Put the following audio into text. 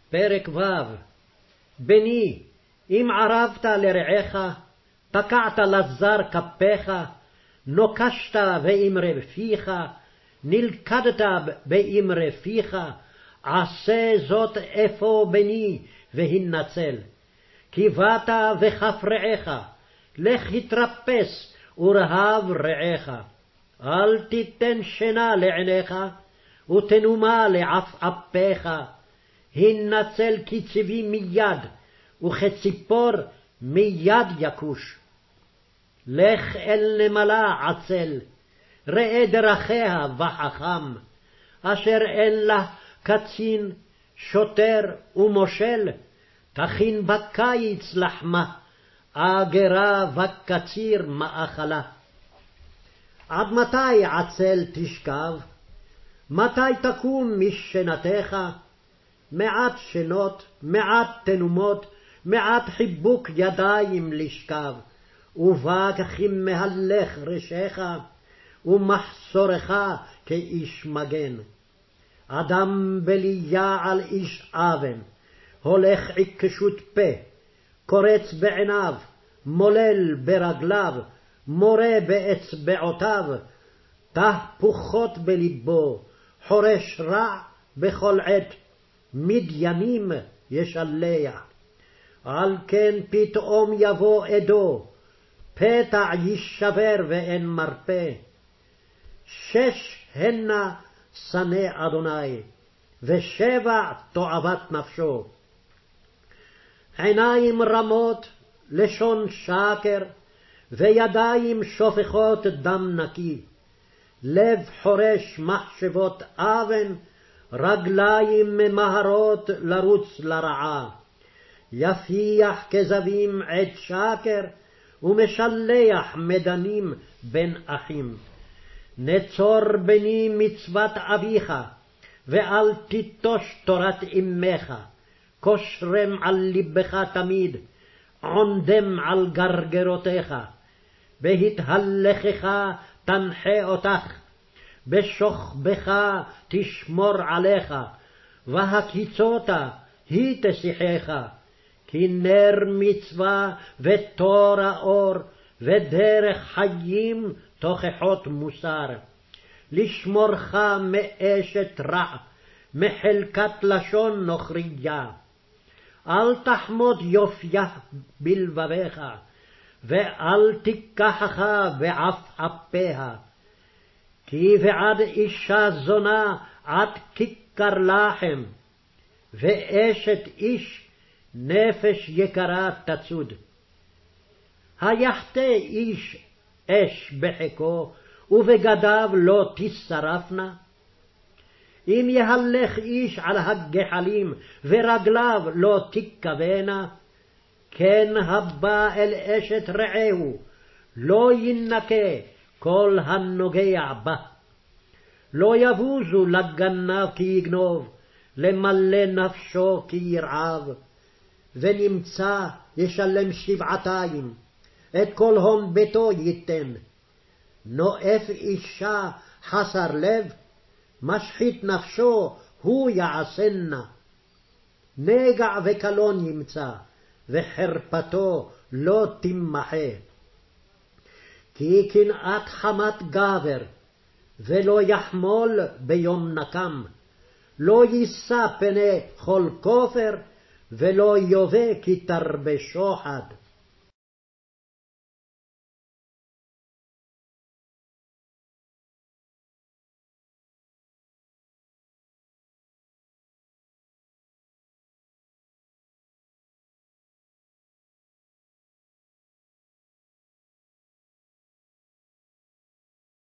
פרק ו'. בני, אם ערבת לרעך, תקעת לזר כפיך, נוקשת באמרי פיך, נלכדת באמרי פיך, עשה זאת אפוא בני, והנצל. כי באת וכף רעך, לך התרפס ורהב רעך. אל תיתן שינה לעיניך, ותנומה לעפעפיך. הנצל כצבי מיד, וכציפור מיד יכוש. לך אל נמלה עצל, ראה דרכיה וחכם, אשר אין לה קצין, שוטר ומושל, תכין בקיץ לחמה, אגרה וקציר מאכלה. עד מתי עצל תשכב? מתי תקום משנתך? מעט שנות, מעט תנומות, מעט חיבוק ידיים לשכב, ובא כמהלך ראשך, ומחסורך כאיש מגן. אדם בליה על איש אבן, הולך עיקשות פה, קורץ בעיניו, מולל ברגליו, מורה באצבעותיו, תהפוכות בלבו, חורש רע בכל עת, מדיינים ישלח. על כן פתאום יבוא עדו, פתע יישבר ואין מרפא. 6 הנה שנא אדוני, ו7 תועבת נפשו. עיניים רמות, לשון שקר, וידיים שופכות דם נקי. לב חורש מחשבות אבן, רגליים ממהרות לרוץ לרעה. יפיח כזבים עת שקר, ומשלח מדנים בין אחים. נצור בני מצוות אביך, ואל תיטוש תורת אמך. קושרם על לבך תמיד, עונדם על גרגרותיך. בהתהלכך תנחה אותך, בשוכבך תשמור עליך, והקיצותה היא תשיחך. כי נר מצווה ותור האור, ודרך חיים תוכחות מוסר. לשמורך מאשת רע, מחלקת לשון נוכריה. אל תחמוד יופיה בלבביך, ואל תיקחך בעפעפיה. כי בעד אישה זונה עד כיכר לחם, ואשת איש נפש יקרה תצוד. היחטא איש אש בחיקו, ובגדיו לא תשרפנה? אם יהלך איש על הגחלים, ורגליו לא תכוונה, כן הבא אל אשת רעהו, לא ינקה כל הנוגע בה. לא יבוזו לגנב כי יגנוב, למלא נפשו כי ירעב. ונמצא ישלם 7, את כל הון ביתו ייתן. נואף אישה חסר לב, משחית נפשו הוא יעשנה. נגע וקלון ימצא, וחרפתו לא תמחה. כי קנאת חמת גבר, ולא יחמול ביום נקם. לא יישא פני כל כופר, ולא יובא כי תרבה שוחד.